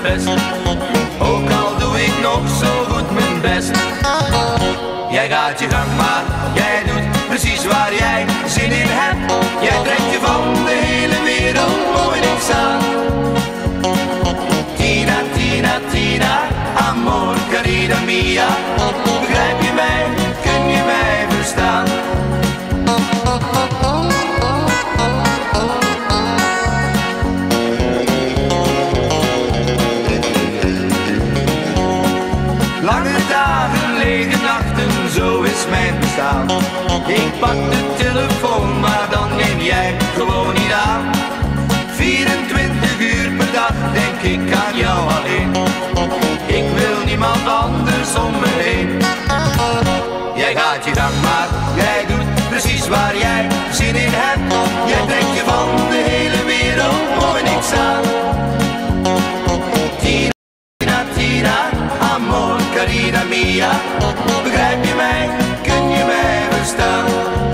best. Ook al doe ik nog zo goed mijn best. Jij gaat je gang maar, jij doet precies waar jij zin in hebt. Jij trekt je van de hele wereld mooi niks aan. Tina, Tina, Tina, amor, carina mia. Begrijp je mij, kun je mij verstaan? Lange dagen, lege nachten, zo is mijn bestaan. Ik pak de telefoon, maar dan neem jij gewoon niet aan. 24 uur per dag denk ik aan jou alleen. Ik wil niemand anders om me heen. Jij gaat je gang maar, jij doet precies waar jij zin in hebt. Jij trekt je van de hele wereld mooi niks aan. Tina, Tina, amor, carina mia. Begrijp je mij, kun je mij verstaan?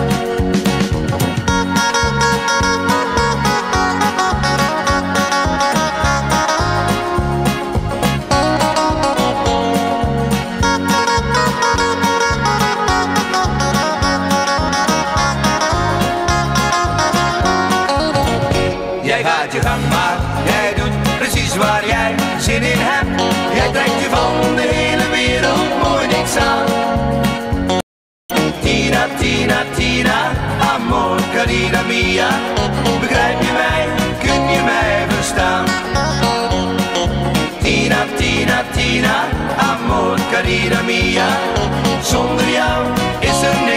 Jij gaat je gang maar, jij doet precies waar jij zin in hebt. Jij trekt je van de hele wereld mooi niks aan. Tina, Tina, Tina, amor, carina mia. Begrijp je mij, kun je mij verstaan? Tina, Tina, Tina, amor, carina mia. Zonder jou is er